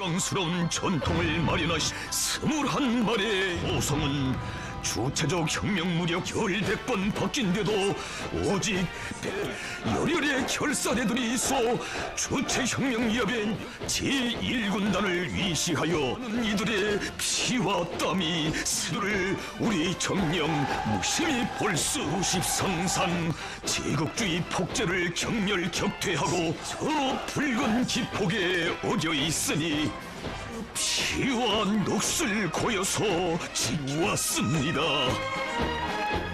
영광스러운 전통을 마련하신 21마리의 오성은 주체적 혁명 무력 11번 바뀐데도 오직 열혈의 결사대들이 있어 주체혁명위협인 제1군단을 위시하여 이들의 피와 땀이 스스로를 우리 정령 무심히 볼 수 십상산 제국주의 폭제를 경멸격퇴하고 저 붉은 기폭에 어려 있으니 피와 녹슬 고여서 지켜왔습니다.